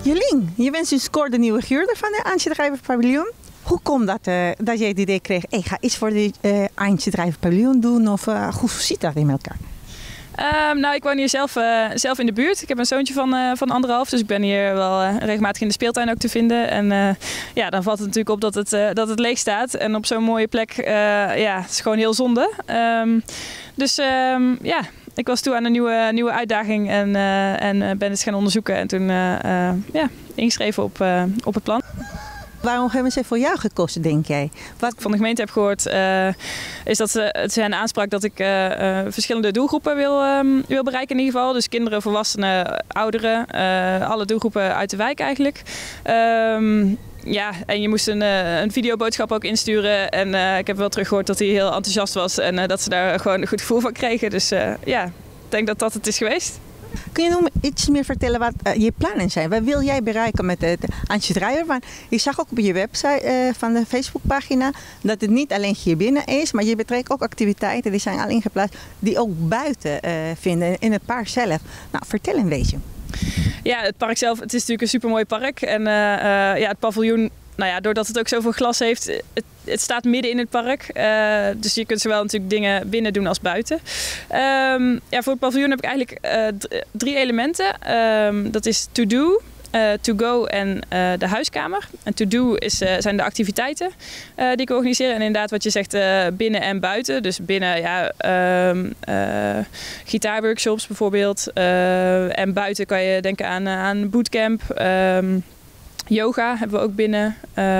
Jolien, je bent sinds kort de nieuwe huurder van de Antje Drijver Paviljoen. Hoe komt dat dat jij het idee kreeg, ik ga iets voor de Antje Drijver Paviljoen doen? Of hoe zit dat in elkaar? Nou, ik woon hier zelf in de buurt. Ik heb een zoontje van 1,5, dus ik ben hier wel regelmatig in de speeltuin ook te vinden. En ja, dan valt het natuurlijk op dat het leeg staat. En op zo'n mooie plek, ja, het is gewoon heel zonde. Dus ja, ik was toe aan een nieuwe uitdaging en ben het gaan onderzoeken. En toen ja, ingeschreven op het plan. Waarom hebben ze voor jou gekozen, denk jij? Wat ik van de gemeente heb gehoord is dat ze een aanspraak dat ik verschillende doelgroepen wil bereiken in ieder geval. Dus kinderen, volwassenen, ouderen, alle doelgroepen uit de wijk eigenlijk. Ja, en je moest een videoboodschap ook insturen. En ik heb wel teruggehoord dat hij heel enthousiast was en dat ze daar gewoon een goed gevoel van kregen. Dus ja, ik denk dat dat het is geweest. Kun je nog iets meer vertellen wat je plannen zijn? Wat wil jij bereiken met de Antje Drijver? Want ik zag ook op je website van de Facebookpagina dat het niet alleen hier binnen is, maar je betrekt ook activiteiten die zijn al ingeplaatst die ook buiten vinden in het park zelf. Nou, vertel een beetje. Ja, het park zelf, het is natuurlijk een supermooi park en ja, het paviljoen. Nou ja, doordat het ook zoveel glas heeft, het staat midden in het park. Dus je kunt zowel natuurlijk dingen binnen doen als buiten. Ja, voor het paviljoen heb ik eigenlijk 3 elementen. Dat is to do, to go en de huiskamer. En to do zijn de activiteiten die ik organiseer. En inderdaad wat je zegt binnen en buiten. Dus binnen ja, gitaarworkshops bijvoorbeeld. En buiten kan je denken aan bootcamp. Yoga hebben we ook binnen.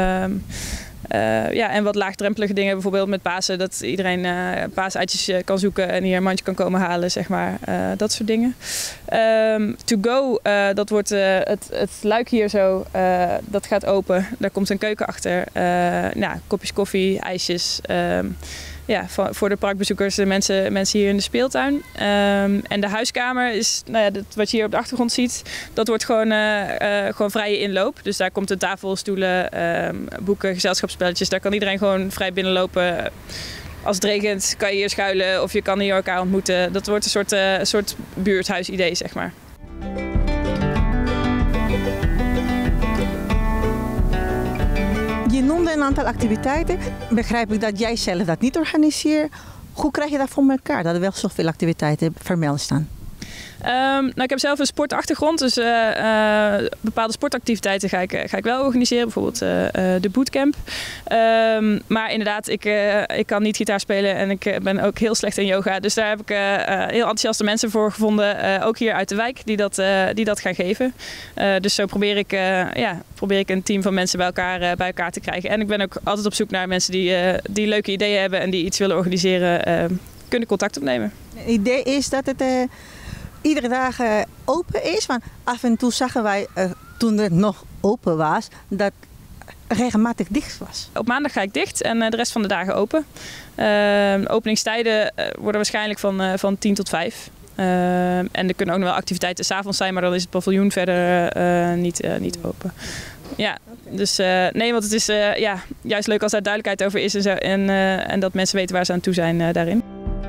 Ja, en wat laagdrempelige dingen, bijvoorbeeld met Pasen, dat iedereen paaseitjes kan zoeken en hier een mandje kan komen halen, zeg maar. Dat soort dingen. To go, dat wordt het luik hier zo, dat gaat open. Daar komt een keuken achter. Nou, kopjes koffie, ijsjes. Ja, voor de parkbezoekers, de mensen hier in de speeltuin. En de huiskamer is, nou ja, wat je hier op de achtergrond ziet, dat wordt gewoon vrije inloop. Dus daar komt een tafel, stoelen, boeken, gezelschapsspelletjes. Daar kan iedereen gewoon vrij binnenlopen. Als het regent kan je hier schuilen of je kan hier elkaar ontmoeten. Dat wordt een soort buurthuisidee, zeg maar. Je noemde een aantal activiteiten. Begrijp ik dat jij zelf dat niet organiseert? Hoe krijg je dat voor elkaar, dat er wel zoveel activiteiten vermeld staan? Nou, ik heb zelf een sportachtergrond, dus bepaalde sportactiviteiten ga ik wel organiseren. Bijvoorbeeld de bootcamp. Maar inderdaad, ik kan niet gitaar spelen en ik ben ook heel slecht in yoga. Dus daar heb ik heel enthousiaste mensen voor gevonden, ook hier uit de wijk, die dat gaan geven. Dus zo probeer ik een team van mensen bij elkaar te krijgen. En ik ben ook altijd op zoek naar mensen die leuke ideeën hebben en die iets willen organiseren, kunnen contact opnemen. Het idee is dat het iedere dag open is. Want af en toe zagen wij, toen het nog open was, dat regelmatig dicht was. Op maandag ga ik dicht en de rest van de dagen open. Openingstijden worden waarschijnlijk van 10 tot 5. En er kunnen ook nog wel activiteiten 's avonds zijn, maar dan is het paviljoen verder niet open. Ja, dus nee, want het is ja, juist leuk als daar duidelijkheid over is en, zo, en dat mensen weten waar ze aan toe zijn daarin.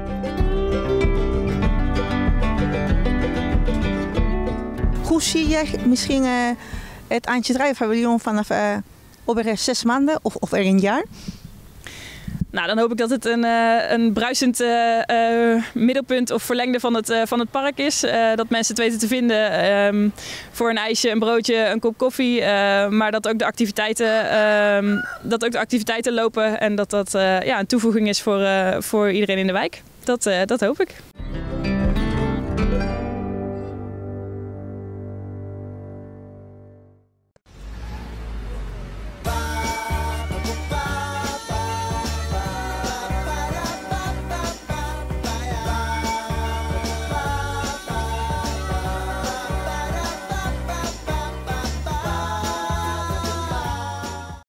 Hoe zie je misschien het Antje Drijver Paviljoen vanaf over 6 maanden of er een jaar? Nou, dan hoop ik dat het een bruisend middelpunt of verlengde van het park is. Dat mensen het weten te vinden voor een ijsje, een broodje, een kop koffie. Maar dat ook de activiteiten lopen en dat ja, een toevoeging is voor iedereen in de wijk. Dat hoop ik.